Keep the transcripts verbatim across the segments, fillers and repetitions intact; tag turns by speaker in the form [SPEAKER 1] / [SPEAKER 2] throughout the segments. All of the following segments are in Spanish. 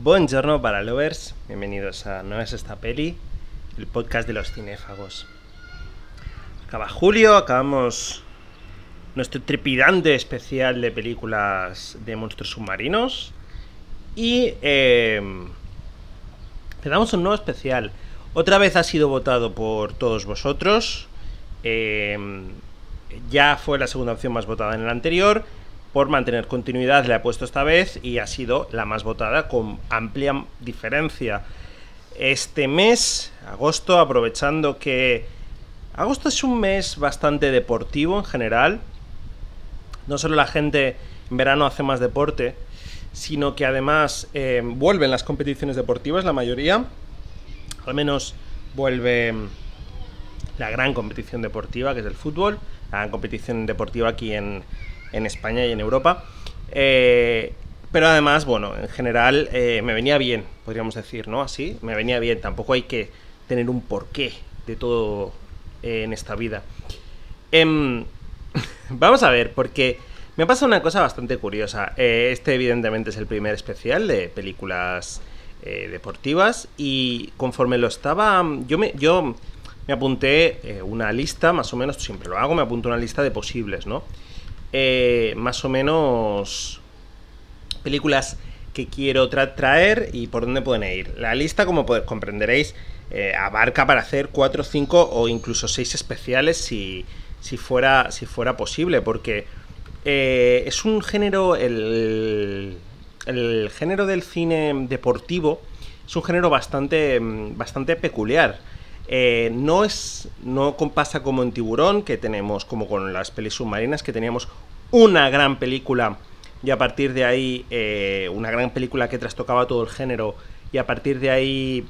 [SPEAKER 1] Buongiorno para lovers, bienvenidos a No es esta peli, el podcast de los cinéfagos. Acaba julio, acabamos nuestro trepidante especial de películas de monstruos submarinos y eh, empezamos un nuevo especial. Otra vez ha sido votado por todos vosotros, eh, ya fue la segunda opción más votada en el anterior. Por mantener continuidad le he puesto esta vez y ha sido la más votada con amplia diferencia. Este mes, agosto, aprovechando que agosto es un mes bastante deportivo en general. No solo la gente en verano hace más deporte, sino que además eh, vuelven las competiciones deportivas, la mayoría. Al menos vuelve la gran competición deportiva, que es el fútbol. La gran competición deportiva aquí en... en España y en Europa, eh, pero además, bueno, en general eh, me venía bien, podríamos decir, ¿no? Así, me venía bien, tampoco hay que tener un porqué de todo eh, en esta vida. Eh, vamos a ver, porque me pasa una cosa bastante curiosa. Eh, este evidentemente es el primer especial de películas eh, deportivas y conforme lo estaba, yo me, yo me apunté eh, una lista, más o menos, siempre lo hago, me apunto una lista de posibles, ¿no? Eh, más o menos películas que quiero tra traer y por dónde pueden ir. La lista, como comprenderéis, eh, abarca para hacer cuatro, cinco o incluso seis especiales si, si, fuera, si fuera posible, porque eh, es un género, el, el género del cine deportivo es un género bastante, bastante peculiar. Eh, no es no pasa como en Tiburón, que tenemos, como con las pelis submarinas, que teníamos una gran película y a partir de ahí eh, una gran película que trastocaba todo el género y a partir de ahí,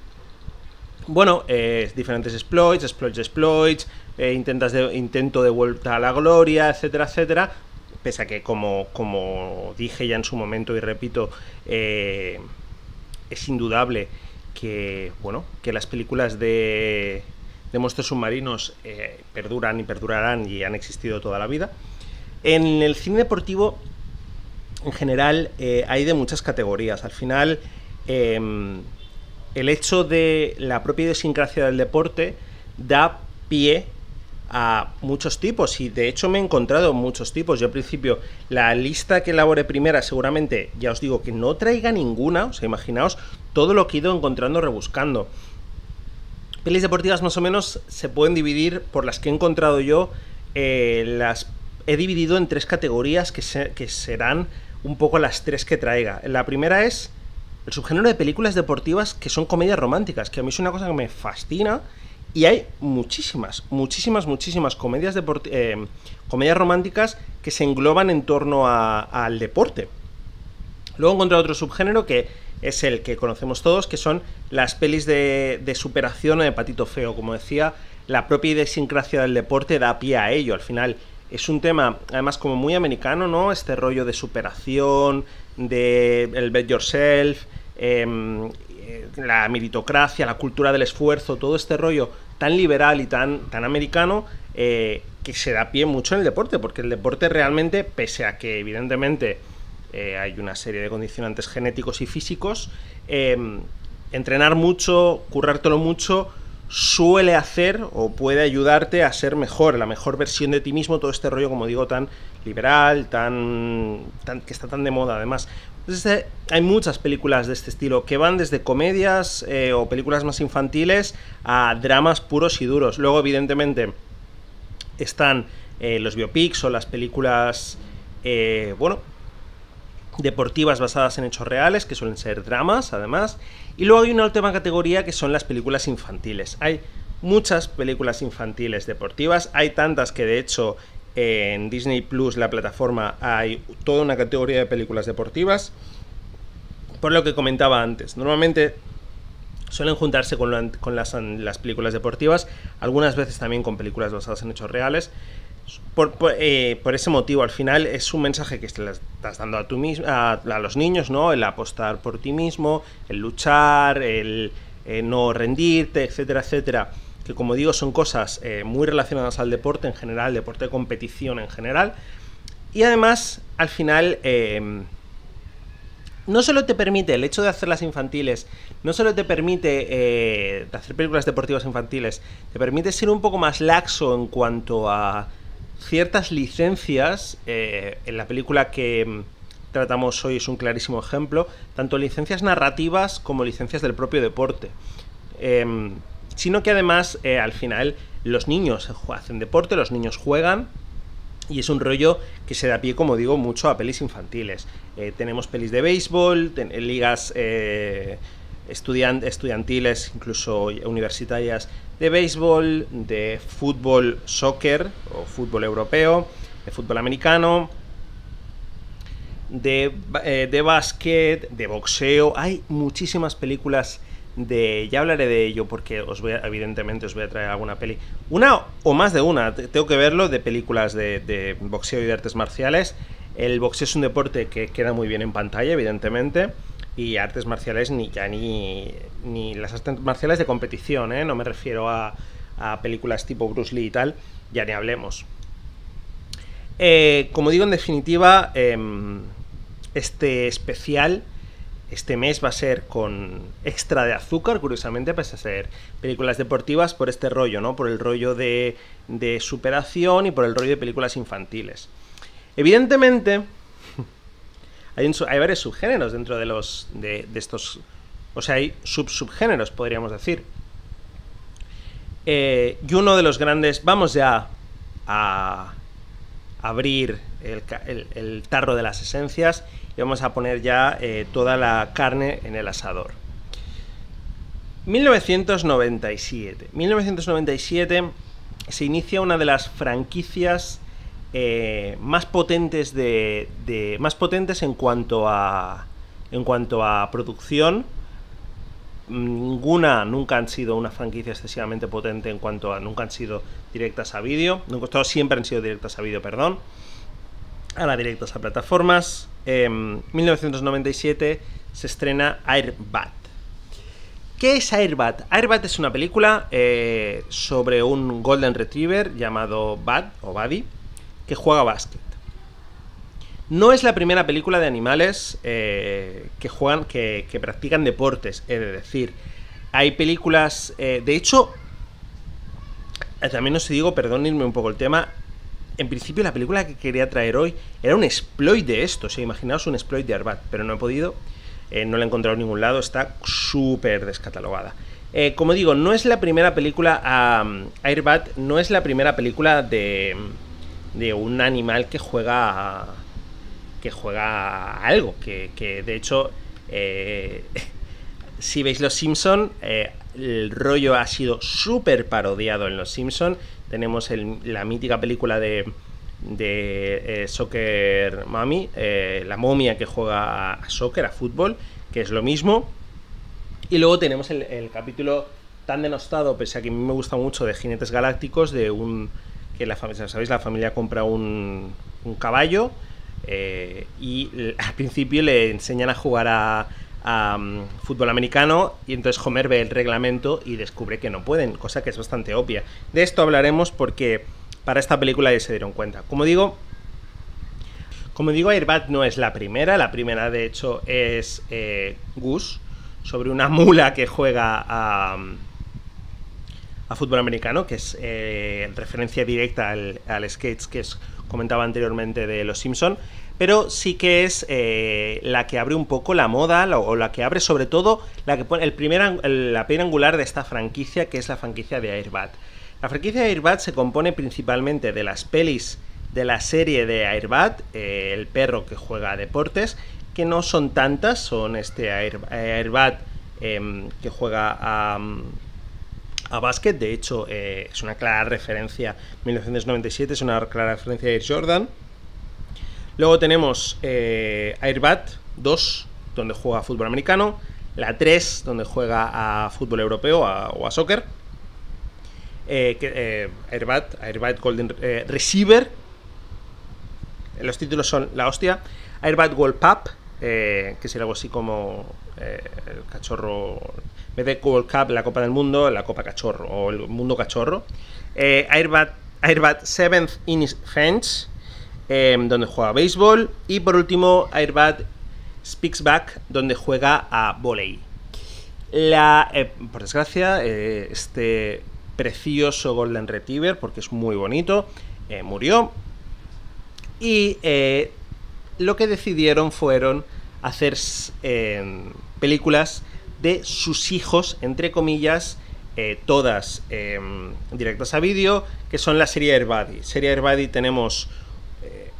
[SPEAKER 1] bueno, eh, diferentes exploits, exploits, exploits, eh, intentas de, intento de vuelta a la gloria, etcétera, etcétera, pese a que como, como dije ya en su momento y repito, eh, es indudable que, bueno, que las películas de, de monstruos submarinos eh, perduran y perdurarán y han existido toda la vida. En el cine deportivo, en general, eh, hay de muchas categorías. Al final, eh, el hecho de la propia idiosincrasia del deporte da pie a muchos tipos y de hecho me he encontrado muchos tipos. Yo al principio, la lista que elaboré primera, seguramente, ya os digo que no traiga ninguna, o sea, imaginaos todo lo que he ido encontrando rebuscando. Pelis deportivas más o menos se pueden dividir por las que he encontrado yo, eh, las he dividido en tres categorías que, se, que serán un poco las tres que traiga. La primera es el subgénero de películas deportivas que son comedias románticas, que a mí es una cosa que me fascina. Y hay muchísimas, muchísimas, muchísimas comedias, eh, comedias románticas que se engloban en torno a, al deporte. Luego he encontrado otro subgénero que es el que conocemos todos, que son las pelis de, de superación o de patito feo. Como decía, la propia idiosincrasia del deporte da pie a ello. Al final es un tema, además, como muy americano, ¿no? Este rollo de superación, de el bet yourself, eh, la meritocracia, la cultura del esfuerzo, todo este rollo tan liberal y tan, tan americano, eh, que se da pie mucho en el deporte, porque el deporte realmente, pese a que evidentemente eh, hay una serie de condicionantes genéticos y físicos, eh, entrenar mucho, currártelo mucho, suele hacer o puede ayudarte a ser mejor, la mejor versión de ti mismo, todo este rollo, como digo, tan liberal, tan, tan que está tan de moda además. Entonces, hay muchas películas de este estilo que van desde comedias eh, o películas más infantiles a dramas puros y duros. Luego, evidentemente, están eh, los biopics o las películas, eh, bueno, deportivas basadas en hechos reales, que suelen ser dramas, además. Y luego hay una última categoría que son las películas infantiles. Hay muchas películas infantiles deportivas, hay tantas que de hecho en Disney Plus, la plataforma, hay toda una categoría de películas deportivas. Por lo que comentaba antes, normalmente suelen juntarse con, la, con las, las películas deportivas, algunas veces también con películas basadas en hechos reales. Por, por, eh, por ese motivo, al final es un mensaje que le estás dando a, tú mismo, a, a los niños, ¿no? El apostar por ti mismo, el luchar, el eh, no rendirte, etcétera, etcétera. Que, como digo, son cosas eh, muy relacionadas al deporte en general, deporte de competición en general. Y además, al final, eh, no solo te permite, el hecho de hacerlas infantiles, no solo te permite eh, de hacer películas deportivas infantiles, te permite ser un poco más laxo en cuanto a ciertas licencias. Eh, en la película que tratamos hoy es un clarísimo ejemplo, tanto licencias narrativas como licencias del propio deporte. Eh, sino que además, eh, al final, los niños hacen deporte, los niños juegan, y es un rollo que se da pie, como digo, mucho a pelis infantiles. Eh, tenemos pelis de béisbol, ten, ligas eh, estudiant, estudiantiles, incluso universitarias, de béisbol, de fútbol, soccer o fútbol europeo, de fútbol americano, de, eh, de básquet, de boxeo. Hay muchísimas películas de... Ya hablaré de ello porque os voy a, evidentemente os voy a traer alguna peli. Una o más de una, tengo que verlo, de películas de, de boxeo y de artes marciales. El boxeo es un deporte que queda muy bien en pantalla, evidentemente. Y artes marciales, ni ya ni, ni las artes marciales de competición, ¿eh? No me refiero a, a películas tipo Bruce Lee y tal, ya ni hablemos. Eh, como digo, en definitiva, eh, este especial... Este mes va a ser con extra de azúcar, curiosamente, pese a ser películas deportivas, por este rollo, ¿no? Por el rollo de, de superación y por el rollo de películas infantiles. Evidentemente, hay, un, hay varios subgéneros dentro de los de, de estos... O sea, hay sub-subgéneros, podríamos decir. Eh, y uno de los grandes... Vamos ya a abrir el, el, el tarro de las esencias y vamos a poner ya eh, toda la carne en el asador. mil novecientos noventa y siete. mil novecientos noventa y siete se inicia una de las franquicias eh, más potentes de, de más potentes en cuanto a en cuanto a producción. Ninguna nunca han sido una franquicia excesivamente potente en cuanto a nunca han sido directas a vídeo. Todos siempre han sido directas a vídeo, perdón. Ahora directas a plataformas. En mil novecientos noventa y siete se estrena Air Bud. ¿Qué es Air Bud? Air Bud es una película eh, sobre un Golden Retriever llamado Bud o Buddy que juega básquet. No es la primera película de animales eh, que juegan, que, que practican deportes, he de decir. Hay películas, eh, de hecho, eh, también os digo, perdónenme un poco el tema. En principio la película que quería traer hoy era un exploit de esto, o sea, imaginaos un exploit de Air Bud, pero no he podido, eh, no la he encontrado en ningún lado, está súper descatalogada. Eh, como digo, no es la primera película, um, Air Bud no es la primera película de, de un animal que juega a, que juega a algo, que, que de hecho, eh, si veis Los Simpson, eh, el rollo ha sido súper parodiado en Los Simpson. Tenemos el, la mítica película de, de eh, Soccer Mommy, eh, la momia que juega a soccer, a fútbol, que es lo mismo. Y luego tenemos el, el capítulo tan denostado, pese a que a mí me gusta mucho, de Jinetes Galácticos, de un que la familia, ¿sabéis? La familia compra un, un caballo eh, y al principio le enseñan a jugar a a um, fútbol americano, y entonces Homer ve el reglamento y descubre que no pueden, cosa que es bastante obvia. De esto hablaremos porque para esta película ya se dieron cuenta. Como digo, como digo, Air Bud no es la primera. La primera, de hecho, es eh, Goose, sobre una mula que juega a, a fútbol americano, que es eh, referencia directa al, al sketch que os comentaba anteriormente de Los Simpson. Pero sí que es eh, la que abre un poco la moda, la, o la que abre sobre todo la que pone el primer, el, la piedra angular de esta franquicia, que es la franquicia de Air Bud. La franquicia de Air Bud se compone principalmente de las pelis de la serie de Air Bud, eh, el perro que juega a deportes, que no son tantas, son este Air, Air Bud eh, que juega a, a básquet. De hecho, eh, es una clara referencia, mil novecientos noventa y siete es una clara referencia de Air Jordan. Luego tenemos eh, Air Bud dos, donde juega a fútbol americano. La tres, donde juega a fútbol europeo a, o a soccer. Eh, que, eh, Air Bud, Air Bud Golden eh, Receiver. Los títulos son la hostia. Air Bud World Cup, eh, que sería algo así como eh, el cachorro. En vez de World Cup, la Copa del Mundo, la Copa Cachorro o el Mundo Cachorro. Eh, Air Bud, Air Bud Seventh Inning Fence, Eh, donde juega béisbol. Y por último, Air Bud Speaks Back, donde juega a vóley. La, eh, por desgracia, eh, este precioso Golden Retriever, porque es muy bonito, eh, murió. Y eh, lo que decidieron fueron hacer eh, películas de sus hijos, entre comillas, eh, todas eh, directas a vídeo, que son la serie Airbuddy. Serie Airbuddy tenemos eh,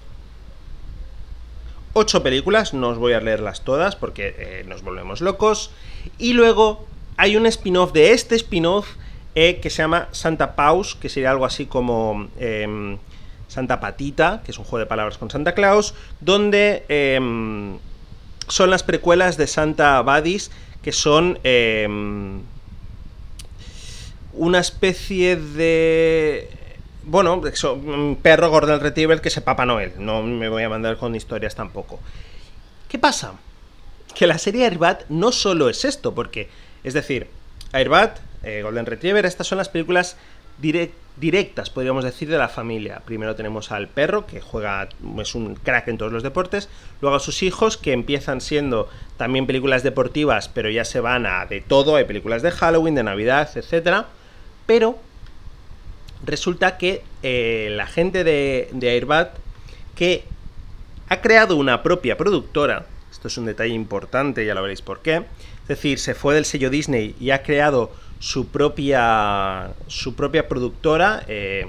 [SPEAKER 1] ocho películas, no os voy a leerlas todas porque eh, nos volvemos locos. Y luego hay un spin-off de este spin-off eh, que se llama Santa Paws, que sería algo así como eh, Santa Patita, que es un juego de palabras con Santa Claus, donde eh, son las precuelas de Santa Buddies, que son eh, una especie de... Bueno, un perro Golden Retriever que es Papá Noel. No me voy a mandar con historias tampoco. ¿Qué pasa? Que la serie Airbud no solo es esto, porque, es decir, Airbud, eh, Golden Retriever, estas son las películas direct, directas, podríamos decir, de la familia. Primero tenemos al perro, que juega, es un crack en todos los deportes, luego a sus hijos, que empiezan siendo también películas deportivas, pero ya se van a de todo, hay películas de Halloween, de Navidad, etcétera. Pero resulta que eh, la gente de, de Airbud, que ha creado una propia productora, esto es un detalle importante, ya lo veréis por qué, es decir, se fue del sello Disney y ha creado su propia, su propia productora, eh,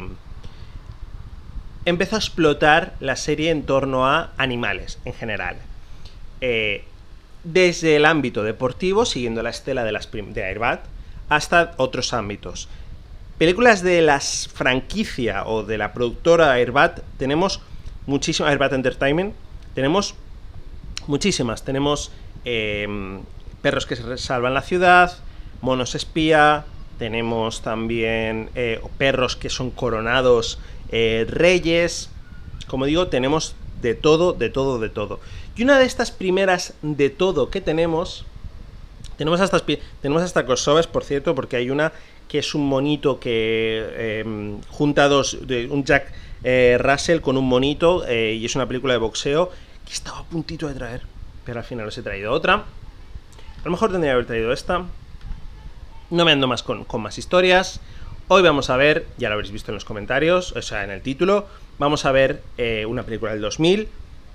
[SPEAKER 1] empezó a explotar la serie en torno a animales en general. Eh, desde el ámbito deportivo, siguiendo la estela de, las de Airbud, hasta otros ámbitos. Películas de la franquicia o de la productora Airbud tenemos muchísimas, Airbud Entertainment, tenemos muchísimas. Tenemos eh, Perros que salvan la ciudad, Monos espía, tenemos también eh, perros que son coronados eh, reyes. Como digo, tenemos de todo, de todo, de todo. Y una de estas primeras de todo que tenemos, tenemos hasta, tenemos hasta crossovers, por cierto, porque hay una que es un monito que eh, junta dos, de, un Jack eh, Russell con un monito, eh, y es una película de boxeo que estaba a puntito de traer, pero al final os he traído otra. A lo mejor tendría que haber traído esta. No me ando más con, con más historias. Hoy vamos a ver, ya lo habréis visto en los comentarios, o sea, en el título, vamos a ver eh, una película del dos mil.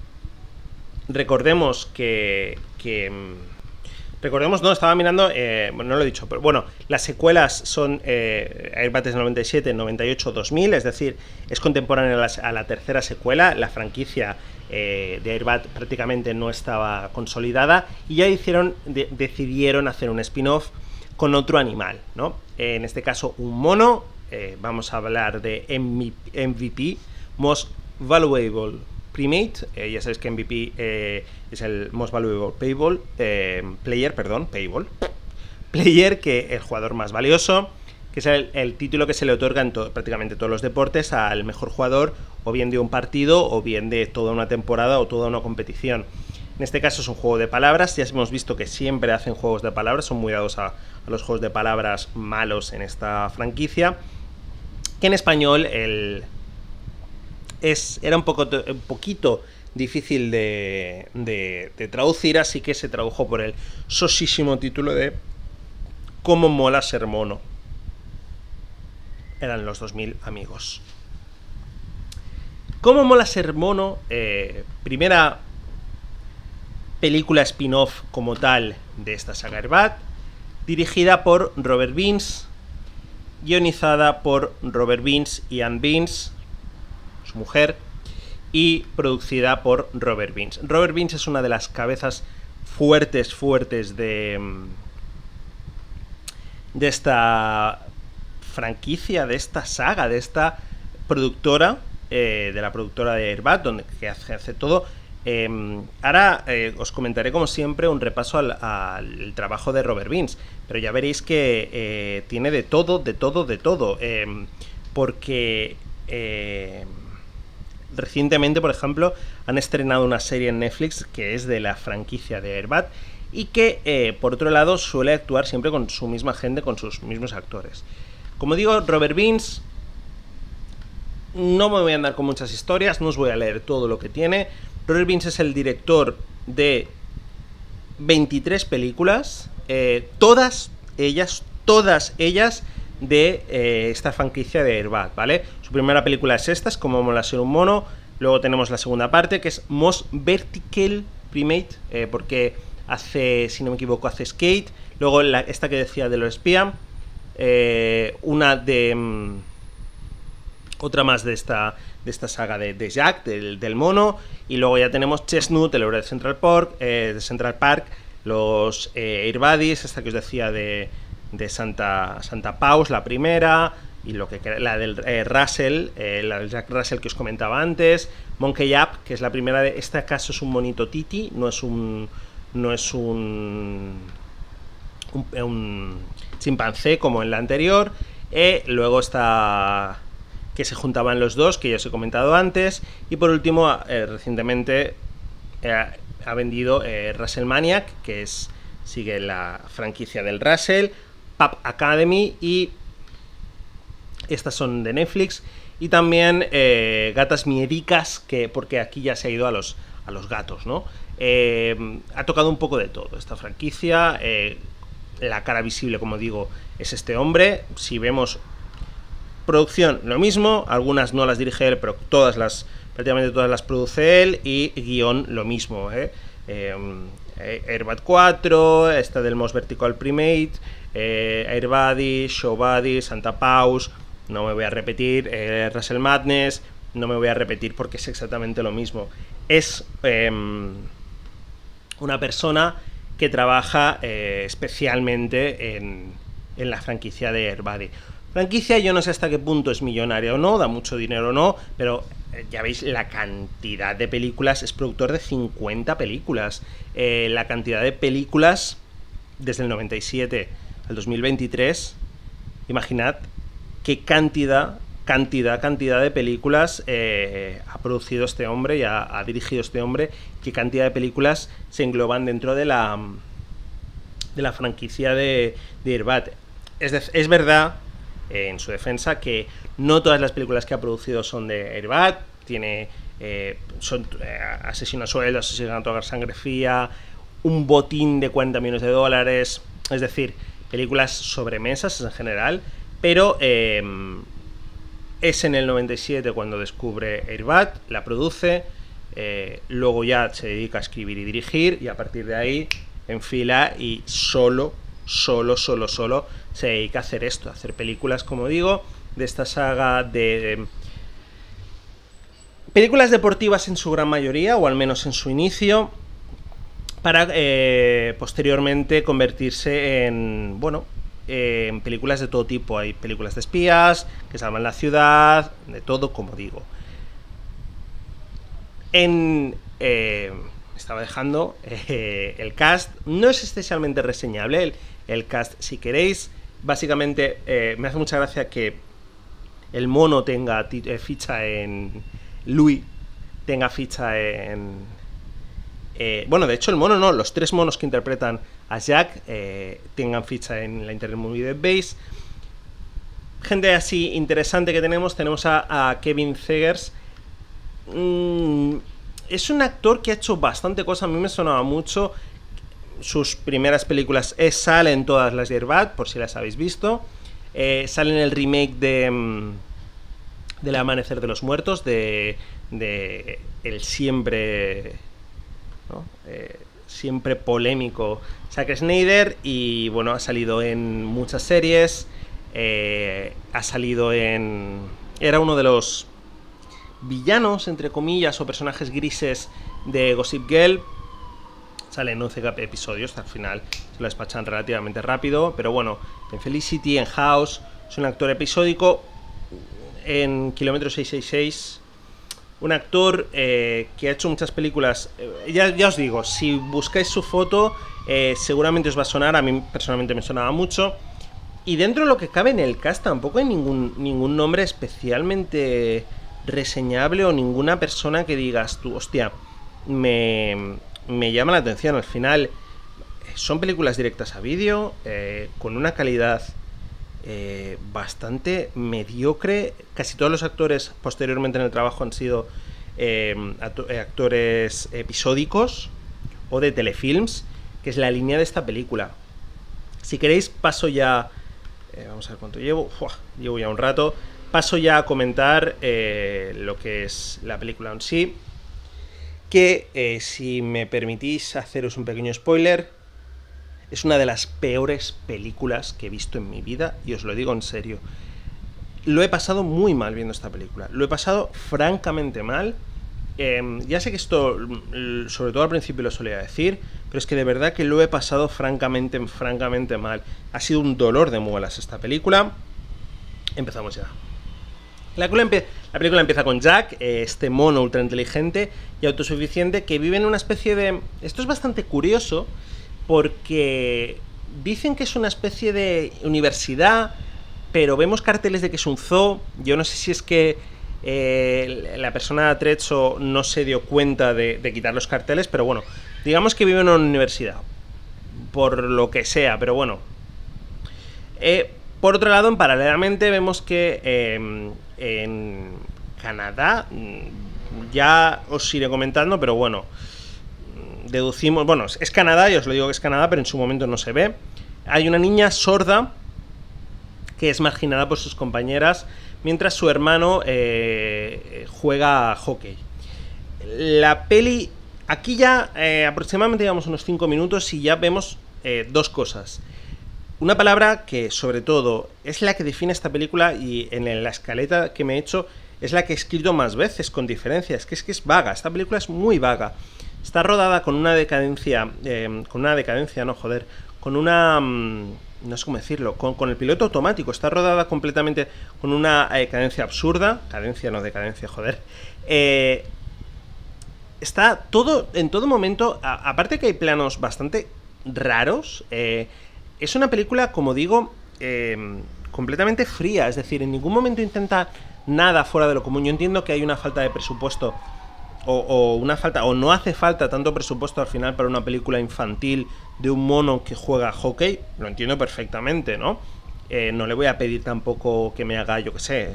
[SPEAKER 1] Recordemos que... que recordemos, no, estaba mirando, eh, bueno, no lo he dicho, pero bueno, las secuelas son eh, Airbud es noventa y siete, noventa y ocho, dos mil, es decir, es contemporánea a la, a la tercera secuela. La franquicia eh, de Airbud prácticamente no estaba consolidada y ya hicieron, de, decidieron hacer un spin-off con otro animal, ¿no? Eh, en este caso un mono, eh, vamos a hablar de M V P, Most Valuable Primate, eh, ya sabéis que M V P eh, es el Most Valuable Payball, eh, Player, perdón, Payball, Player, que el jugador más valioso, que es el, el título que se le otorga en to prácticamente todos los deportes al mejor jugador, o bien de un partido, o bien de toda una temporada, o toda una competición. En este caso es un juego de palabras, ya hemos visto que siempre hacen juegos de palabras, son muy dados a, a los juegos de palabras malos en esta franquicia, que en español el... Es, era un, poco, un poquito difícil de, de, de traducir, así que se tradujo por el sosísimo título de Cómo mola ser mono. Eran los dos mil, amigos. Cómo mola ser mono, eh, primera película spin-off como tal de esta saga Airbud, dirigida por Robert Beans, guionizada por Robert Beans y Ann Beans, su mujer, y producida por Robert Beans. Robert Beans es una de las cabezas fuertes, fuertes de, de esta franquicia, de esta saga, de esta productora, eh, de la productora de Airbud, donde que hace, hace todo. Eh, ahora eh, os comentaré, como siempre, un repaso al, al trabajo de Robert Beans, pero ya veréis que eh, tiene de todo, de todo, de todo, eh, porque... Eh, recientemente, por ejemplo, han estrenado una serie en Netflix que es de la franquicia de Airbud y que, eh, por otro lado, suele actuar siempre con su misma gente, con sus mismos actores. Como digo, Robert Beans, no me voy a andar con muchas historias, no os voy a leer todo lo que tiene. Robert Beans es el director de veintitrés películas, eh, todas ellas, todas ellas de eh, esta franquicia de Airbud, ¿vale? Su primera película es esta, es Como mola ser un mono. Luego tenemos la segunda parte, que es Most Vertical Primate, eh, porque hace, si no me equivoco, hace Skate. Luego la, esta que decía de los espía, eh, una de... Mmm, otra más de esta, de esta saga de, de Jack, del, del mono. Y luego ya tenemos Chestnut, el héroe de Central Park, eh, de Central Park, los eh, Air Buddies, esta que os decía de, de Santa, Santa Paws, la primera, y lo que la del eh, Russell, eh, la del Jack Russell que os comentaba antes, Monkey Up, que es la primera de este caso, es un monito titi, no es un no es un un, un chimpancé como en la anterior. Eh, luego está que se juntaban los dos, que ya os he comentado antes, y por último eh, recientemente eh, ha vendido eh, Russell Maniac, que es sigue la franquicia del Russell, Pup Academy, y estas son de Netflix, y también eh, Gatas Miedicas, que porque aquí ya se ha ido a los, a los gatos, ¿no? Eh, ha tocado un poco de todo esta franquicia. Eh, la cara visible, como digo, es este hombre. Si vemos producción, lo mismo, algunas no las dirige él, pero todas las, prácticamente todas las produce él, y guión lo mismo, ¿eh? Eh, Airbud cuatro, esta del Most Vertical Primate, eh, Air Buddy, Show Buddy, Santa Paws, no me voy a repetir, eh, Russell Madness, no me voy a repetir porque es exactamente lo mismo. Es eh, una persona que trabaja eh, especialmente en, en la franquicia de Air Buddy. Franquicia, yo no sé hasta qué punto es millonaria o no, da mucho dinero o no, pero eh, ya veis la cantidad de películas, es productor de cincuenta películas. Eh, la cantidad de películas desde el noventa y siete al dos mil veintitrés, imaginad qué cantidad, cantidad, cantidad de películas eh, ha producido este hombre y ha, ha dirigido este hombre, qué cantidad de películas se engloban dentro de la, de la franquicia de, de Airbud. Es, de, es verdad, eh, en su defensa, que no todas las películas que ha producido son de Airbud. Tiene eh, son eh, Asesino a sueldo, Asesinato a sangre fría, un botín de cuarenta millones de dólares, es decir, películas sobremesas en general, pero eh, es en el noventa y siete cuando descubre Airbud, la produce, eh, luego ya se dedica a escribir y dirigir, y a partir de ahí enfila y solo, solo, solo, solo se dedica a hacer esto, a hacer películas, como digo, de esta saga de... de películas deportivas en su gran mayoría, o al menos en su inicio, para eh, posteriormente convertirse en, bueno, eh, en películas de todo tipo. Hay películas de espías, que salvan la ciudad, de todo, como digo. En... Eh, estaba dejando eh, el cast, no es especialmente reseñable el, el cast, si queréis. Básicamente eh, me hace mucha gracia que el mono tenga eh, ficha en... Louis tenga ficha en... Eh, bueno, de hecho el mono no, los tres monos que interpretan a Jack eh, tengan ficha en la Internet Movie Database. Gente así interesante que tenemos, tenemos a, a Kevin Zegers. Mm, es un actor que ha hecho bastante cosas, a mí me sonaba mucho. Sus primeras películas es, salen todas las de Airbud, por si las habéis visto. Eh, sale en el remake de... del Amanecer de los Muertos, de, de el siempre, ¿no? eh, siempre polémico Zack Snyder, y bueno, ha salido en muchas series, eh, ha salido en... era uno de los villanos, entre comillas, o personajes grises de Gossip Girl. Sale en once episodios, al final se lo despachan relativamente rápido, pero bueno, en Felicity, en House, es un actor episódico. En Kilómetro seiscientos sesenta y seis, un actor eh, que ha hecho muchas películas. Eh, ya, ya os digo, si buscáis su foto, eh, seguramente os va a sonar. A mí personalmente me sonaba mucho. Y dentro de lo que cabe en el cast, tampoco hay ningún, ningún nombre especialmente reseñable, o ninguna persona que digas tú, hostia, me, me llama la atención. Al final, son películas directas a vídeo, eh, con una calidad Eh, bastante mediocre. Casi todos los actores posteriormente en el trabajo han sido eh, actores episódicos o de telefilms, que es la línea de esta película. Si queréis, paso ya... Eh, vamos a ver cuánto llevo. Uf, llevo ya un rato. Paso ya a comentar eh, lo que es la película en sí. Que, eh, si me permitís haceros un pequeño spoiler, es una de las peores películas que he visto en mi vida, y os lo digo en serio. Lo he pasado muy mal viendo esta película. Lo he pasado francamente mal. Eh, ya sé que esto, sobre todo al principio, lo solía decir, pero es que de verdad que lo he pasado francamente, francamente mal. Ha sido un dolor de muelas esta película. Empezamos ya. La película, empie la película empieza con Jack, eh, este mono ultra inteligente y autosuficiente que vive en una especie de... Esto es bastante curioso porque dicen que es una especie de universidad, pero vemos carteles de que es un zoo. Yo no sé si es que eh, la persona de Attrezzo no se dio cuenta de, de quitar los carteles, pero bueno, digamos que vive en una universidad, por lo que sea, pero bueno. Eh, por otro lado, en paralelamente vemos que eh, en Canadá, ya os iré comentando, pero bueno, deducimos, bueno, es Canadá, y os lo digo que es Canadá, pero en su momento no se ve. Hay una niña sorda que es marginada por sus compañeras, mientras su hermano eh, juega a hockey. La peli, aquí ya eh, aproximadamente llevamos unos cinco minutos y ya vemos eh, dos cosas. Una palabra que, sobre todo, es la que define esta película, y en la escaleta que me he hecho es la que he escrito más veces, con diferencias, que es que es vaga. Esta película es muy vaga. Está rodada con una decadencia, eh, con una decadencia, no, joder, con una... Mmm, no sé cómo decirlo, con, con el piloto automático. Está rodada completamente con una eh, cadencia absurda. Cadencia, no decadencia, joder. Eh, está todo, en todo momento, a, aparte que hay planos bastante raros, eh, es una película, como digo, eh, completamente fría. Es decir, en ningún momento intenta nada fuera de lo común. Yo entiendo que hay una falta de presupuesto, o, o una falta, o no hace falta tanto presupuesto al final para una película infantil de un mono que juega a hockey. Lo entiendo perfectamente, ¿no? Eh, no le voy a pedir tampoco que me haga, yo que sé,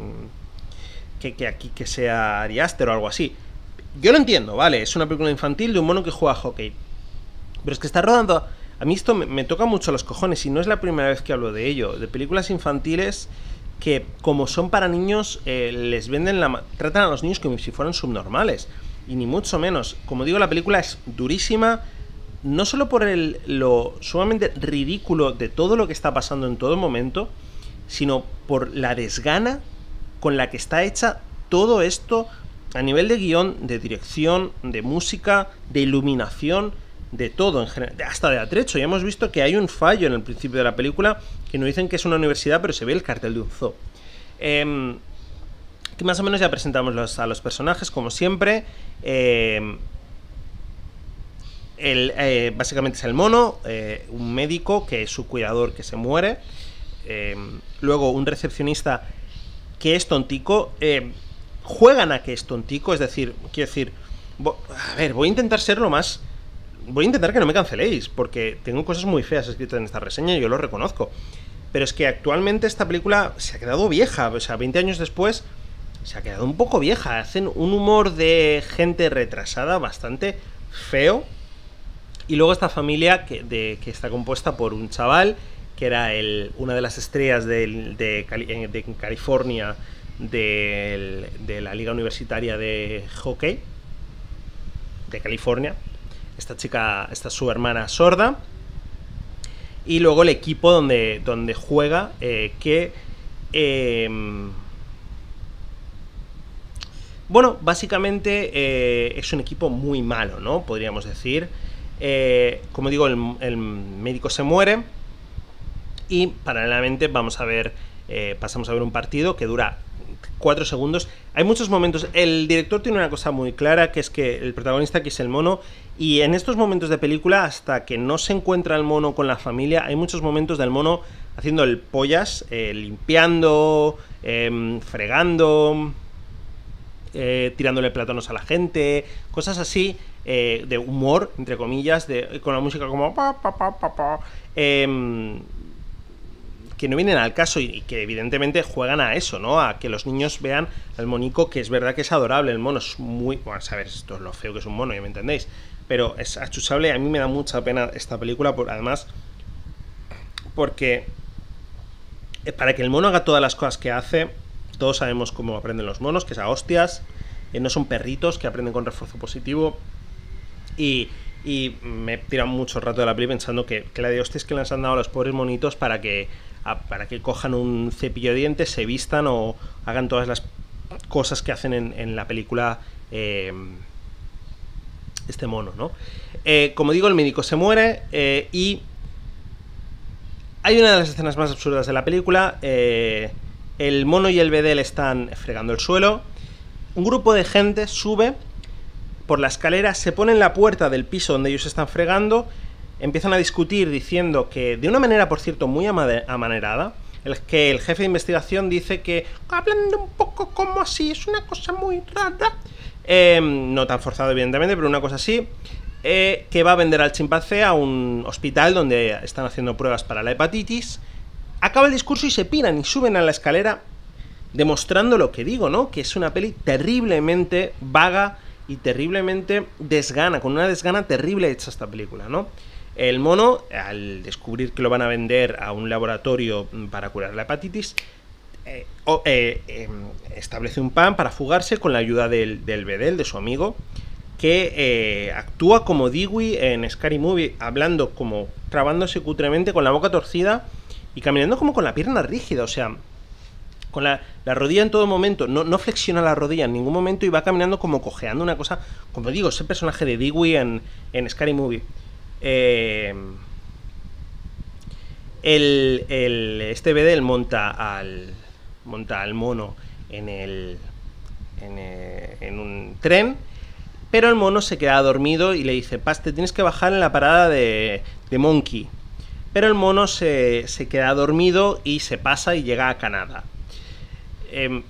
[SPEAKER 1] que, que aquí que sea Ari Aster o algo así. Yo lo entiendo, vale, es una película infantil de un mono que juega a hockey. Pero es que está rodando... A mí esto me, me toca mucho los cojones, y no es la primera vez que hablo de ello. De películas infantiles que, como son para niños, eh, les venden la... tratan a los niños como si fueran subnormales. Y ni mucho menos. Como digo, la película es durísima, no solo por el, lo sumamente ridículo de todo lo que está pasando en todo momento, sino por la desgana con la que está hecha todo esto a nivel de guión, de dirección, de música, de iluminación, de todo en general, hasta de Attrezzo. Ya hemos visto que hay un fallo en el principio de la película, que no dicen que es una universidad, pero se ve el cartel de un zoo. Eh, que más o menos ya presentamos los, a los personajes, como siempre. Eh, el, eh, básicamente es el mono, eh, un médico que es su cuidador que se muere, eh, luego un recepcionista que es tontico. Eh, juegan a que es tontico, es decir, quiero decir, a ver, voy a intentar ser lo más... Voy a intentar que no me canceléis, porque tengo cosas muy feas escritas en esta reseña y yo lo reconozco. Pero es que actualmente esta película se ha quedado vieja. O sea, veinte años después se ha quedado un poco vieja. Hacen un humor de gente retrasada bastante feo. Y luego esta familia que, de, que está compuesta por un chaval que era el, una de las estrellas de, de, Cali, de California de, de la Liga Universitaria de Hockey de California. Esta chica, esta es su hermana sorda. Y luego el equipo donde, donde juega, eh, que... Eh, bueno, básicamente eh, es un equipo muy malo, ¿no? Podríamos decir. Eh, como digo, el, el médico se muere. Y paralelamente vamos a ver... Eh, pasamos a ver un partido que dura cuatro segundos. Hay muchos momentos. El director tiene una cosa muy clara, que es que el protagonista aquí es el mono, y en estos momentos de película, hasta que no se encuentra el mono con la familia, hay muchos momentos del mono haciendo el pollas, eh, limpiando, eh, fregando, eh, tirándole plátanos a la gente, cosas así, eh, de humor, entre comillas, de, con la música como pa, pa, pa, pa, pa, eh, que no vienen al caso y, y que evidentemente juegan a eso, ¿no? A que los niños vean al monico, que es verdad que es adorable, el mono es muy... Bueno, a ver, esto es lo feo que es un mono, ya me entendéis, pero es achusable y a mí me da mucha pena esta película, por, además, porque para que el mono haga todas las cosas que hace, todos sabemos cómo aprenden los monos, que es a hostias, eh, no son perritos que aprenden con refuerzo positivo, y... Y me he tirado mucho rato de la peli pensando que, que la de hostias que les han dado a los pobres monitos para que, a, para que cojan un cepillo de dientes, se vistan o hagan todas las cosas que hacen en, en la película eh, este mono, ¿no? Eh, como digo, el médico se muere eh, y hay una de las escenas más absurdas de la película. Eh, el mono y el bedel están fregando el suelo. Un grupo de gente sube por la escalera, se pone en la puerta del piso donde ellos están fregando, empiezan a discutir diciendo que, de una manera, por cierto, muy amanerada, el que el jefe de investigación dice que, hablando un poco como así, es una cosa muy rara, eh, no tan forzado evidentemente, pero una cosa así, eh, que va a vender al chimpancé a un hospital donde están haciendo pruebas para la hepatitis. Acaba el discurso y se piran y suben a la escalera, demostrando lo que digo, ¿no? Que es una peli terriblemente vaga y terriblemente desgana, con una desgana terrible hecha esta película, ¿no? El mono, al descubrir que lo van a vender a un laboratorio para curar la hepatitis, eh, eh, eh, establece un plan para fugarse con la ayuda del, del bedel, de su amigo, que eh, actúa como Dewey en Scary Movie, hablando como, trabándose cutremente con la boca torcida y caminando como con la pierna rígida, o sea, con la, la rodilla en todo momento, no, no flexiona la rodilla en ningún momento y va caminando como cojeando, una cosa, como digo, ese personaje de Dewey en, en Scary Movie. Eh, el, el, este bedel monta al, monta al mono en, el, en, el, en un tren, pero el mono se queda dormido y le dice, Paz, te tienes que bajar en la parada de, de Monkey. Pero el mono se, se queda dormido y se pasa y llega a Canadá. Eh,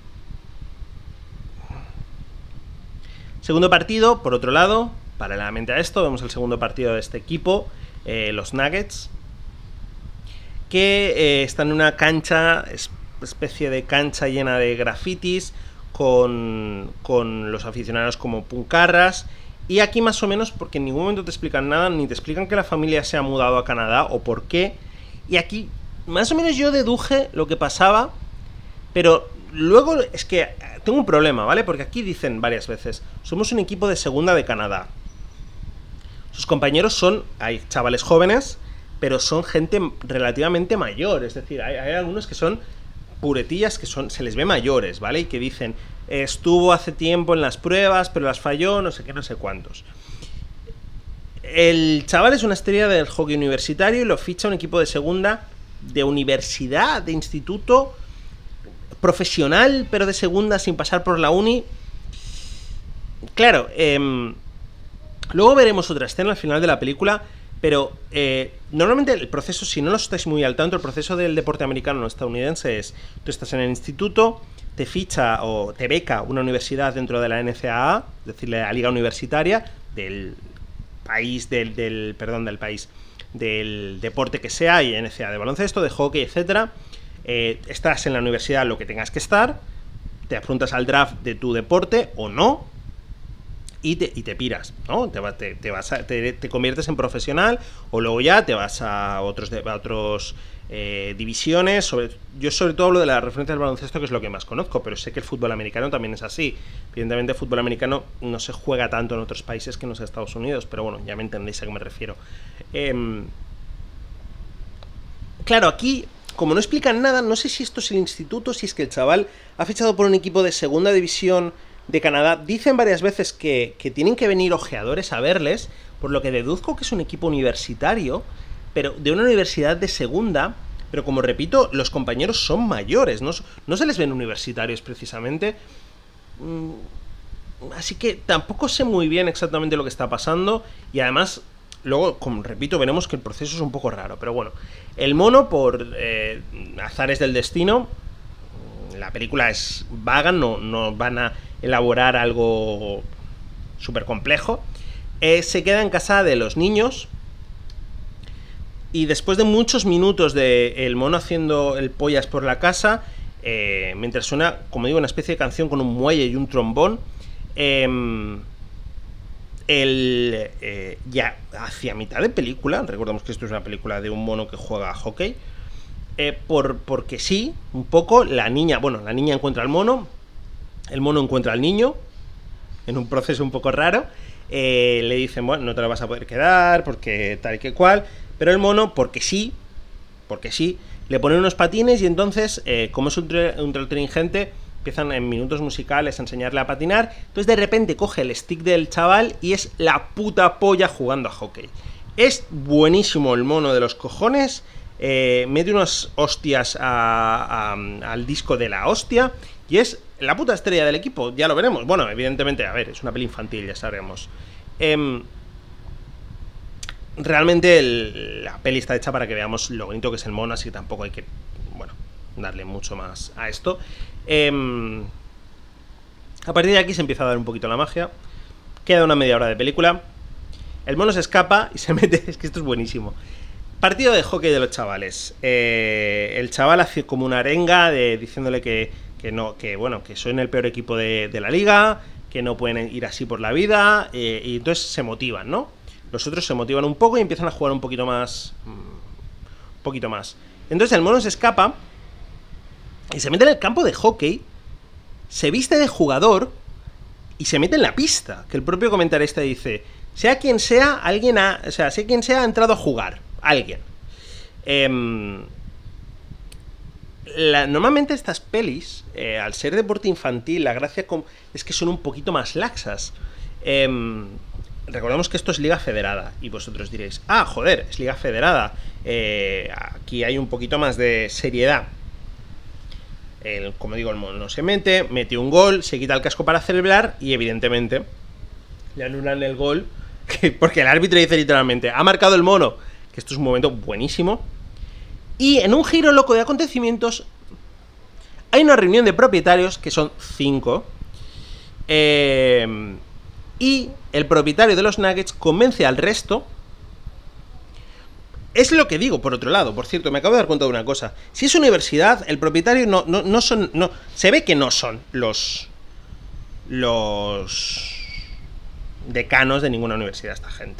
[SPEAKER 1] segundo partido, por otro lado, paralelamente a esto, vemos el segundo partido de este equipo, eh, los Nuggets, que eh, están en una cancha, especie de cancha llena de grafitis, con, con los aficionados como puncarras, y aquí más o menos, porque en ningún momento te explican nada, ni te explican que la familia se ha mudado a Canadá o por qué, y aquí más o menos yo deduje lo que pasaba, pero luego es que tengo un problema, ¿vale? Porque aquí dicen varias veces, somos un equipo de segunda de Canadá. Sus compañeros son, hay chavales jóvenes, pero son gente relativamente mayor, es decir, hay, hay algunos que son puretillas que son, se les ve mayores, ¿vale? Y que dicen, estuvo hace tiempo en las pruebas, pero las falló, no sé qué, no sé cuántos. El chaval es una estrella del hockey universitario y lo ficha un equipo de segunda de universidad, de instituto profesional, pero de segunda sin pasar por la uni. Claro, eh, luego veremos otra escena al final de la película, pero eh, normalmente el proceso, si no lo estáis muy al tanto, el proceso del deporte americano o estadounidense es, tú estás en el instituto, te ficha o te beca una universidad dentro de la N C A A, es decir, la liga universitaria del país, del, del perdón, del país, del deporte que sea, y N C A A de baloncesto, de hockey, etcétera. Eh, estás en la universidad lo que tengas que estar, te apuntas al draft de tu deporte o no, y te, y te piras, ¿no? Te, te, te, vas a, te, te conviertes en profesional, o luego ya te vas a otros, a otros eh, divisiones. Sobre, yo sobre todo hablo de la referencia al baloncesto, que es lo que más conozco, pero sé que el fútbol americano también es así. Evidentemente el fútbol americano no se juega tanto en otros países que no sea Estados Unidos, pero bueno, ya me entendéis a qué me refiero. Eh, claro, aquí, como no explican nada, no sé si esto es el instituto, si es que el chaval ha fichado por un equipo de segunda división de Canadá. Dicen varias veces que, que tienen que venir ojeadores a verles, por lo que deduzco que es un equipo universitario, pero de una universidad de segunda, pero como repito, los compañeros son mayores, no, no se les ven universitarios precisamente, así que tampoco sé muy bien exactamente lo que está pasando, y además, luego, como repito, veremos que el proceso es un poco raro, pero bueno, el mono, por eh, azares del destino, la película es vaga, no, no van a elaborar algo súper complejo, eh, se queda en casa de los niños y después de muchos minutos de el mono haciendo el pollas por la casa, eh, mientras suena, como digo, una especie de canción con un muelle y un trombón, eh, el, eh, ya hacia mitad de película, recordemos que esto es una película de un mono que juega a hockey, eh, por, porque sí, un poco, la niña, bueno, la niña encuentra al mono, el mono encuentra al niño, en un proceso un poco raro, eh, le dicen, bueno, no te lo vas a poder quedar, porque tal y que cual, pero el mono, porque sí, porque sí, le ponen unos patines y entonces, eh, como es un, un troll ingente, empiezan en minutos musicales a enseñarle a patinar, entonces de repente coge el stick del chaval y es la puta polla jugando a hockey. Es buenísimo el mono de los cojones, eh, mete unas hostias a, a, al disco de la hostia y es la puta estrella del equipo, ya lo veremos. Bueno, evidentemente, a ver, es una peli infantil, ya sabremos. Eh, realmente el, la peli está hecha para que veamos lo bonito que es el mono, así que tampoco hay que, bueno, darle mucho más a esto. Eh, a partir de aquí se empieza a dar un poquito la magia. Queda una media hora de película. El mono se escapa y se mete, es que esto es buenísimo. Partido de hockey de los chavales. Eh, el chaval hace como una arenga de, diciéndole que, que no, que bueno, que son el peor equipo de, de la liga, que no pueden ir así por la vida, eh, y entonces se motivan, ¿no? Los otros se motivan un poco y empiezan a jugar un poquito más. Un poquito más. Entonces el mono se escapa y se mete en el campo de hockey, se viste de jugador y se mete en la pista. Que el propio comentarista dice: sea quien sea, alguien ha. O sea, sea quien sea, ha entrado a jugar. Alguien. Eh, la, normalmente estas pelis, eh, al ser deporte infantil, la gracia con, es que son un poquito más laxas. Eh, recordemos que esto es liga federada. Y vosotros diréis: ah, joder, es liga federada. Eh, aquí hay un poquito más de seriedad. El, como digo, el mono se mete, mete un gol, se quita el casco para celebrar y evidentemente le anulan el gol porque el árbitro dice literalmente: ha marcado el mono. Que esto es un momento buenísimo. Y en un giro loco de acontecimientos hay una reunión de propietarios, que son cinco, eh, y el propietario de los Nuggets convence al resto. Es lo que digo, por otro lado, por cierto, me acabo de dar cuenta de una cosa. Si es universidad, el propietario no, no, no son... No, se ve que no son los... Los... decanos de ninguna universidad esta gente.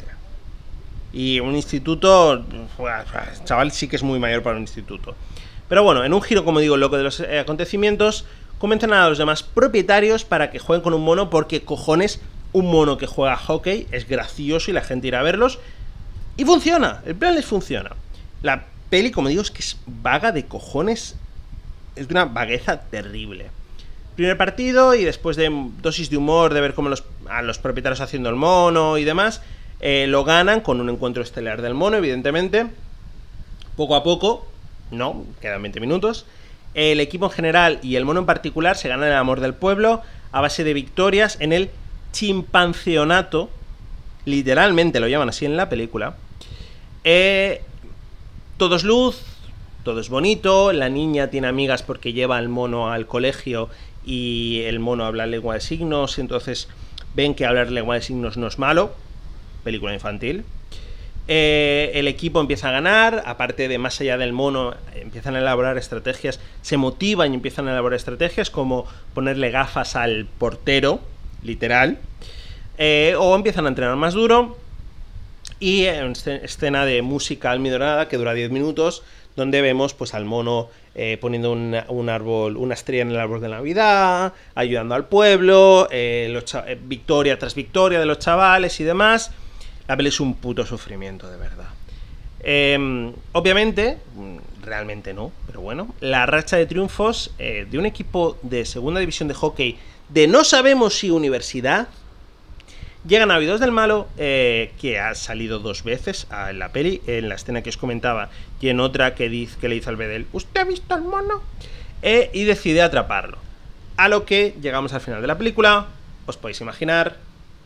[SPEAKER 1] Y un instituto... El chaval sí que es muy mayor para un instituto. Pero bueno, en un giro, como digo, loco de los eh, acontecimientos, convencen a los demás propietarios para que jueguen con un mono, porque, cojones, un mono que juega a hockey es gracioso y la gente irá a verlos. Y funciona, el plan les funciona. La peli, como digo, es que es vaga de cojones. Es de una vagueza terrible. Primer partido y después de dosis de humor, de ver cómo los, a los propietarios haciendo el mono y demás, eh, lo ganan con un encuentro estelar del mono, evidentemente. Poco a poco, no, quedan veinte minutos. El equipo en general y el mono en particular se ganan el amor del pueblo a base de victorias en el chimpanceonato. Literalmente lo llaman así en la película. Eh, todo es luz, todo es bonito. La niña tiene amigas porque lleva al mono al colegio y el mono habla lengua de signos. Entonces ven que hablar lengua de signos no es malo. Película infantil. Eh, el equipo empieza a ganar. Aparte de, más allá del mono, empiezan a elaborar estrategias. Se motivan y empiezan a elaborar estrategias como ponerle gafas al portero, literal. Eh, o empiezan a entrenar más duro. Y en escena de música almidonada que dura diez minutos, donde vemos pues al mono eh, poniendo un, un árbol, una estrella en el árbol de Navidad, ayudando al pueblo, eh, los eh, victoria tras victoria de los chavales y demás. La peli es un puto sufrimiento, de verdad. Eh, obviamente, realmente no, pero bueno, la racha de triunfos eh, de un equipo de segunda división de hockey de no sabemos si universidad. Llegan a Navidades del Malo, eh, que ha salido dos veces en la peli, en la escena que os comentaba, y en otra que, dice, que le dice al Bedel: ¿usted ha visto al mono? Eh, y decide atraparlo. A lo que llegamos al final de la película, os podéis imaginar,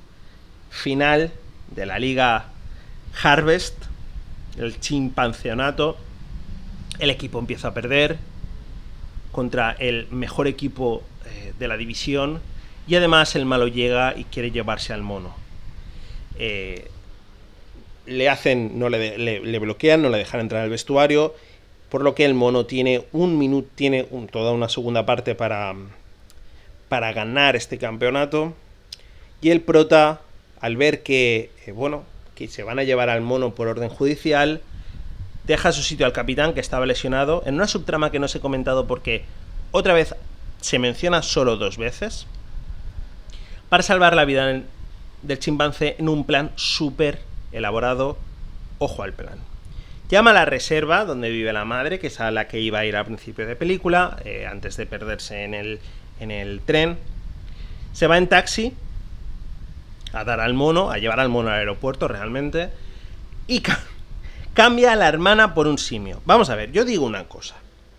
[SPEAKER 1] final de la Liga Harvest, el chimpanceonato, el equipo empieza a perder contra el mejor equipo eh, de la división. Y además el malo llega y quiere llevarse al mono. Eh, le hacen, no le, le, le bloquean, no le dejan entrar al vestuario, por lo que el mono tiene un minuto, tiene un, toda una segunda parte para, para ganar este campeonato. Y el prota, al ver que, eh, bueno, que se van a llevar al mono por orden judicial, deja su sitio al capitán, que estaba lesionado, en una subtrama que no os he comentado porque otra vez se menciona solo dos veces, para salvar la vida del chimpancé en un plan súper elaborado. Ojo al plan. Llama a la reserva donde vive la madre, que es a la que iba a ir al principio de película, eh, antes de perderse en el, en el tren. Se va en taxi a dar al mono, a llevar al mono al aeropuerto realmente, y ca cambia a la hermana por un simio. Vamos a ver, yo digo una cosa.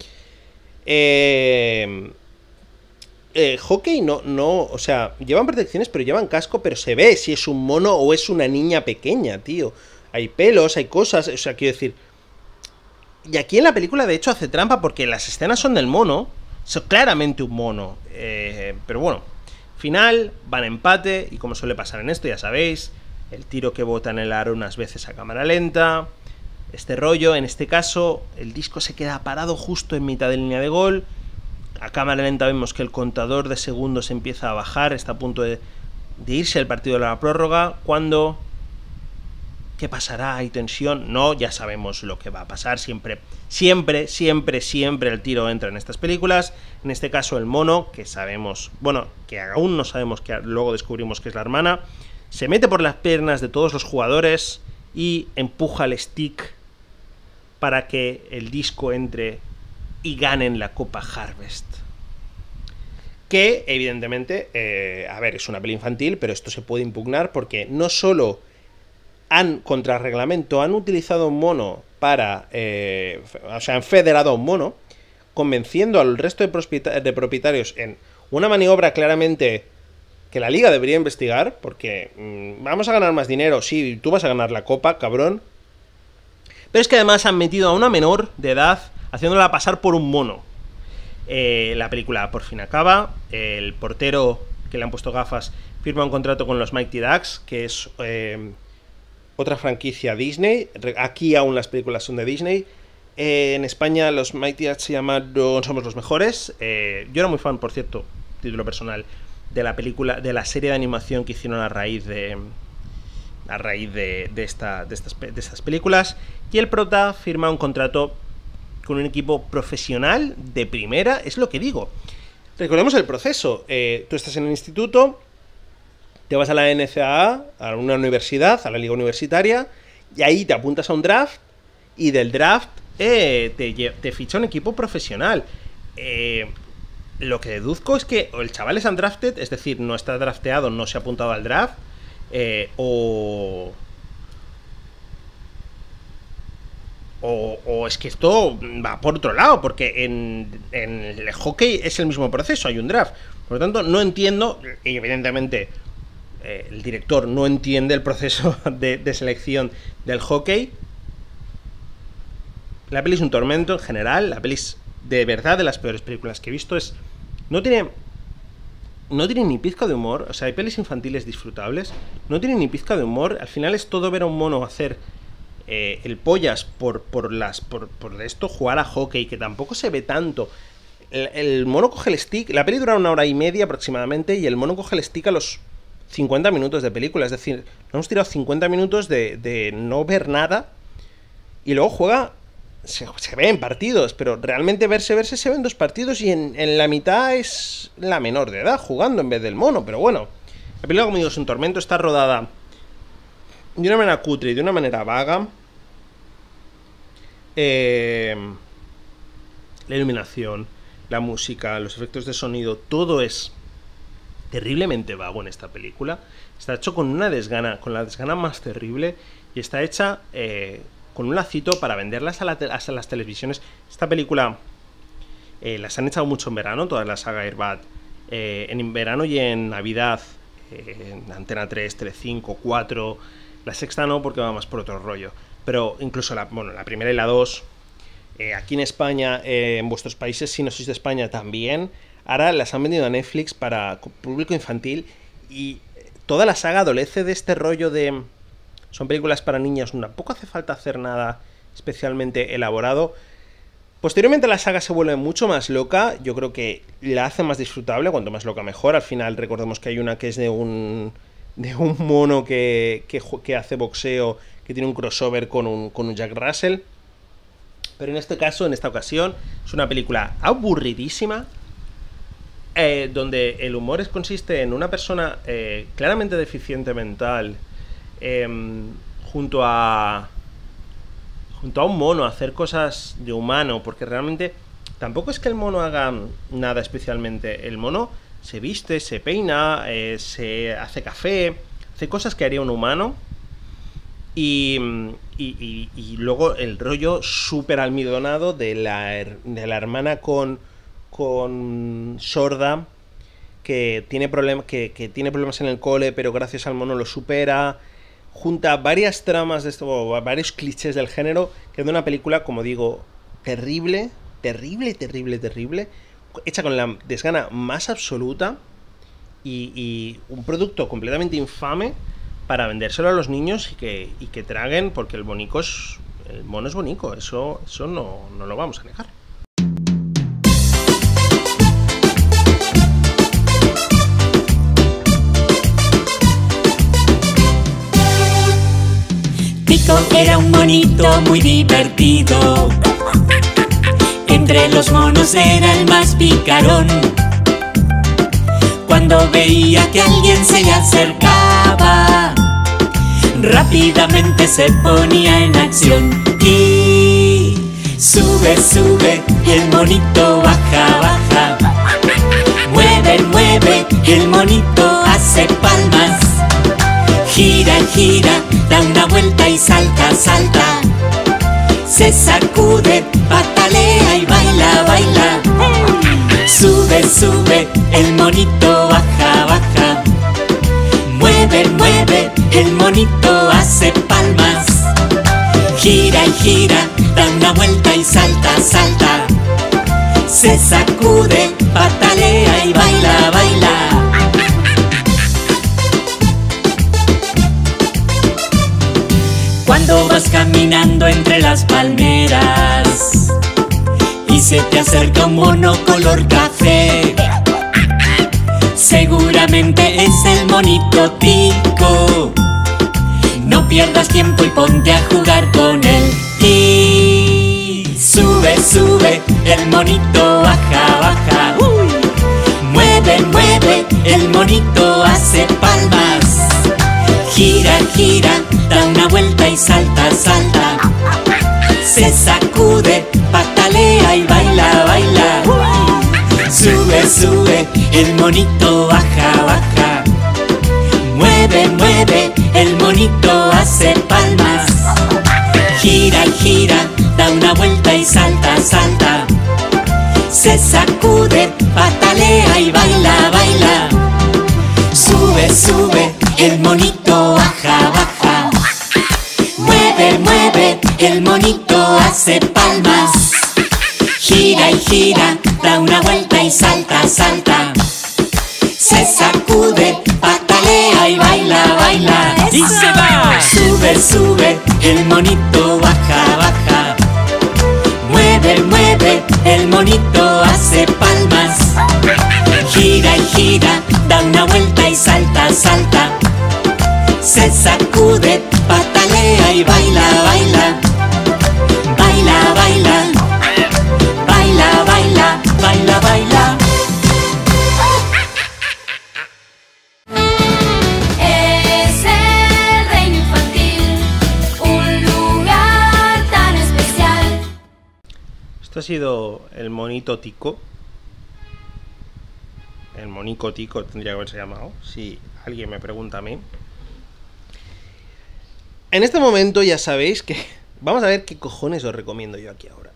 [SPEAKER 1] Eh... Eh, hockey no, no, o sea, llevan protecciones, pero llevan casco, pero se ve si es un mono o es una niña pequeña, tío. Hay pelos, hay cosas, o sea, quiero decir... Y aquí en la película, de hecho, hace trampa porque las escenas son del mono, son claramente un mono. Eh, pero bueno, final, van a empate, y como suele pasar en esto, ya sabéis, el tiro que bota en el aro unas veces a cámara lenta, este rollo, en este caso, el disco se queda parado justo en mitad de línea de gol. A cámara lenta vemos que el contador de segundos empieza a bajar, está a punto de, de irse el partido de la prórroga, cuando... ¿Qué pasará? ¿Hay tensión? No, ya sabemos lo que va a pasar, siempre, siempre, siempre, siempre el tiro entra en estas películas. En este caso el mono, que sabemos, bueno, que aún no sabemos, que luego descubrimos que es la hermana, se mete por las piernas de todos los jugadores y empuja el stick para que el disco entre y ganen la Copa Harvest. Que, evidentemente, eh, a ver, es una peli infantil, pero esto se puede impugnar porque no solo han, contra reglamento, han utilizado un mono para... Eh, o sea, han federado a un mono, convenciendo al resto de, de propietarios en una maniobra claramente que la liga debería investigar, porque mmm, vamos a ganar más dinero, sí, tú vas a ganar la Copa, cabrón. Pero es que además han metido a una menor de edad haciéndola pasar por un mono. Eh, la película por fin acaba. El portero, que le han puesto gafas, firma un contrato con los Mighty Ducks, que es eh, otra franquicia Disney. Aquí aún las películas son de Disney. Eh, en España los Mighty Ducks se llamaron Somos los Mejores. Eh, yo era muy fan, por cierto, título personal, de la película, de la serie de animación que hicieron a raíz de... a raíz de, de, esta, de, estas, de estas películas. Y el prota firma un contrato con un equipo profesional de primera, es lo que digo. Recordemos el proceso. Eh, tú estás en el instituto, te vas a la N C A A, a una universidad, a la liga universitaria, y ahí te apuntas a un draft, y del draft eh, te, te ficha un equipo profesional. Eh, lo que deduzco es que el chaval es undrafted, es decir, no está drafteado, no se ha apuntado al draft, eh, o... O, o es que esto va por otro lado, porque en, en el hockey es el mismo proceso, hay un draft. Por lo tanto, no entiendo, y evidentemente eh, el director no entiende el proceso de, de selección del hockey. La peli es un tormento en general, la peli es de verdad de las peores películas que he visto. Es, no tiene... No tiene ni pizca de humor, o sea, hay pelis infantiles disfrutables, no tiene ni pizca de humor, al final es todo ver a un mono hacer... Eh, el pollas por, por las por, por esto, jugar a hockey, que tampoco se ve tanto. El, el mono coge el stick, la peli dura una hora y media aproximadamente, y el mono coge el stick a los cincuenta minutos de película, es decir, nos hemos tirado cincuenta minutos de, de no ver nada, y luego juega, se, se ve en partidos, pero realmente verse, verse se ve en dos partidos, y en, en la mitad es la menor de edad jugando en vez del mono, pero bueno, la película, como digo, es un tormento, está rodada de una manera cutre y de una manera vaga. Eh, la iluminación, la música, los efectos de sonido, todo es terriblemente vago en esta película. Está hecho con una desgana, con la desgana más terrible, y está hecha eh, con un lacito para venderlas a, la te a las televisiones. Esta película eh, las han echado mucho en verano, toda la saga Airbud, eh, en verano y en Navidad, eh, en Antena tres, Telecinco, cuatro. La sexta no, porque va más por otro rollo. Pero incluso la, bueno, la primera y la dos, eh, aquí en España, eh, en vuestros países, si no sois de España, también. Ahora las han vendido a Netflix para público infantil, y toda la saga adolece de este rollo de, son películas para niños, tampoco hace falta hacer nada especialmente elaborado. Posteriormente la saga se vuelve mucho más loca, yo creo que la hace más disfrutable, cuanto más loca mejor. Al final recordemos que hay una que es de un de un mono que, que, que hace boxeo, que tiene un crossover con un, con un Jack Russell. Pero en este caso, en esta ocasión, es una película aburridísima, eh, donde el humor es, consiste en una persona eh, claramente deficiente mental, eh, junto a... junto a un mono, a hacer cosas de humano, porque realmente tampoco es que el mono haga nada especialmente. El mono se viste, se peina, eh, se hace café, hace cosas que haría un humano. Y, y, y, y luego el rollo súper almidonado de la, de la hermana con, con sorda, que tiene, problem que, que tiene problemas en el cole, pero gracias al mono lo supera. Junta varias tramas de esto, varios clichés del género, que de una película, como digo, terrible, terrible, terrible, terrible, hecha con la desgana más absoluta, y, y un producto completamente infame para vendérselo a los niños y que, y que traguen, porque el bonico es, el mono es bonico, eso, eso no, no lo vamos a negar.
[SPEAKER 2] Tico era un monito muy divertido, entre los monos era el más picarón. Cuando veía que alguien se le acercaba, rápidamente se ponía en acción. Y sube, sube, el monito baja, baja. Mueve, mueve, el monito hace palmas. Gira, gira, da una vuelta y salta, salta. Se sacude, patalea y baila, baila. Sube, sube, el monito baja, baja. Mueve, mueve, el monito hace palmas. Gira y gira, da una vuelta y salta, salta. Se sacude, patalea y baila, baila. Cuando vas caminando entre las palmeras y se te acerca un mono color café, seguramente es el monito Tico. No pierdas tiempo y ponte a jugar con él. Y sube, sube, el monito baja, baja. Mueve, mueve, el monito hace palmas. Gira, gira, da una vuelta y salta, salta. Se sacude, patalea y baila, baila. Sube, sube, el monito baja, baja. Mueve, mueve, el monito hace palmas. Gira y gira, da una vuelta y salta, salta. Se sacude, patalea y baila, baila. Sube, sube, el monito baja, baja. Mueve, mueve, el monito hace palmas. Gira y gira, da una vuelta y salta, salta. Se sacude, patalea y baila, baila. ¡Y se va! Sube, sube, el monito baja, baja. Mueve, mueve, el monito hace palmas. Gira y gira, da una vuelta y salta, salta. Se sacude, patalea y baila, baila. Baila, baila. Baila, baila, baila, baila.
[SPEAKER 3] Es el reino infantil, un lugar tan especial.
[SPEAKER 1] Esto ha sido el monito Tico. El monico Tico tendría que haberse llamado, si alguien me pregunta a mí. En este momento ya sabéis que... Vamos a ver qué cojones os recomiendo yo aquí ahora.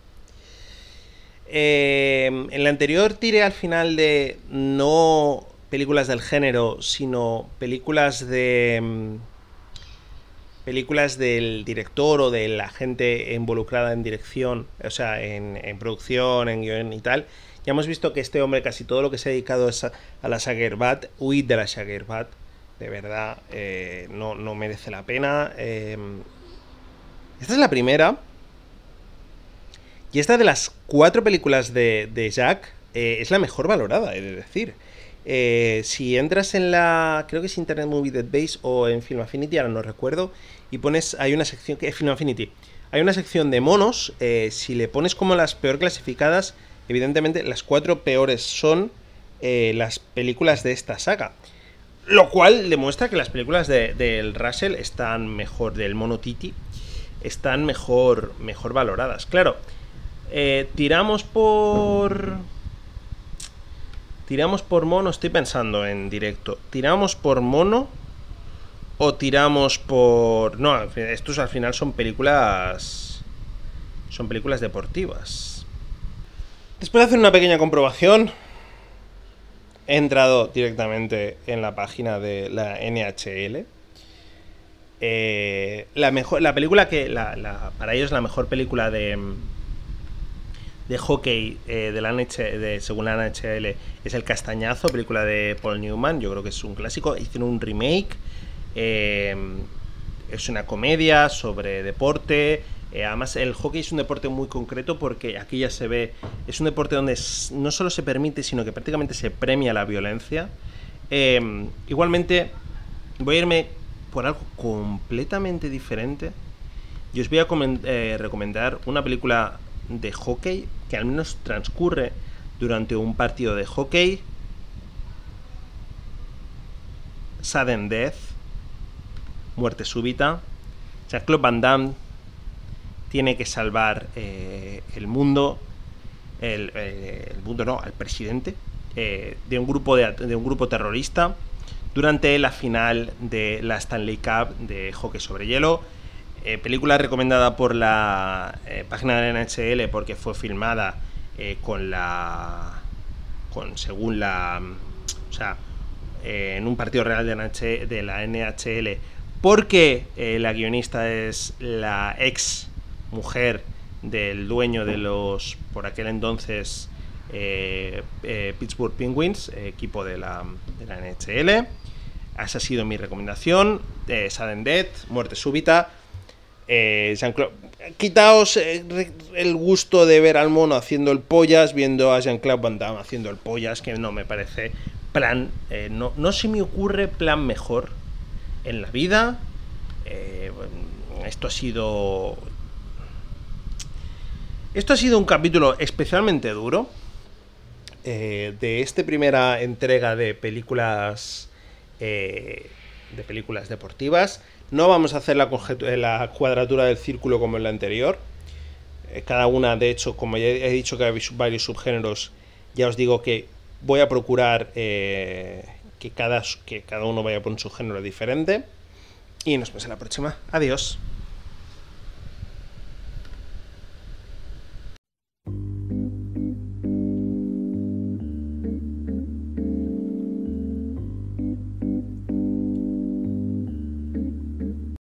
[SPEAKER 1] Eh, en el anterior tiré al final de no películas del género, sino películas de... Películas del director o de la gente involucrada en dirección, o sea, en, en producción, en guión y tal. Ya hemos visto que este hombre casi todo lo que se ha dedicado es a, a la Sagerbat, huid de la Sagerbat. De verdad, eh, no, no merece la pena. Eh, esta es la primera. Y esta de las cuatro películas de, de Jack eh, es la mejor valorada, he de decir. Eh, si entras en la, creo que es Internet Movie Database o en Film Affinity, ahora no recuerdo, y pones, hay una sección que es Film Affinity, hay una sección de monos, eh, si le pones como las peor clasificadas, evidentemente las cuatro peores son eh, las películas de esta saga. Lo cual demuestra que las películas de, del Russell están mejor, del mono Titi, están mejor, mejor valoradas. Claro, eh, tiramos por... Tiramos por mono, estoy pensando en directo. ¿Tiramos por mono o tiramos por...? No, estos al final son películas... Son películas deportivas. Después de hacer una pequeña comprobación, he entrado directamente en la página de la N H L. Eh, la, mejor, la película que... La, la, para ellos la mejor película de... de hockey eh, de la N H L, de, según la N H L, es El Castañazo, película de Paul Newman. Yo creo que es un clásico. Hicieron un remake. Eh, es una comedia sobre deporte. Eh, además, el hockey es un deporte muy concreto porque aquí ya se ve. Es un deporte donde no solo se permite, sino que prácticamente se premia la violencia. Eh, igualmente, voy a irme por algo completamente diferente. Y os voy a eh, recomendar una película de hockey que al menos transcurre durante un partido de hockey. Sudden Death, muerte súbita. Jean-Claude Van Damme tiene que salvar eh, el mundo, el, eh, el mundo no, al presidente eh, de un grupo de, de un grupo terrorista durante la final de la Stanley Cup de hockey sobre hielo. Eh, película recomendada por la eh, página de la N H L porque fue filmada eh, con la con según la o sea eh, en un partido real de, N H, de la N H L porque eh, la guionista es la ex mujer del dueño de los por aquel entonces eh, eh, Pittsburgh Penguins, eh, equipo de la, de la N H L. Esa ha sido mi recomendación. eh, Sudden Death, muerte súbita. Eh, Jean-Claude, quitaos eh, el gusto de ver al mono haciendo el pollas, viendo a Jean-Claude Van Damme haciendo el pollas, que no me parece plan, eh, no, no se me ocurre plan mejor en la vida. Eh, esto ha sido esto ha sido un capítulo especialmente duro eh, de esta primera entrega de películas eh, de películas deportivas. No vamos a hacer la, la cuadratura del círculo como en la anterior. Eh, cada una, de hecho, como ya he dicho que hay varios subgéneros, ya os digo que voy a procurar eh, que, cada, que cada uno vaya por un subgénero diferente. Y nos vemos en la próxima. Adiós.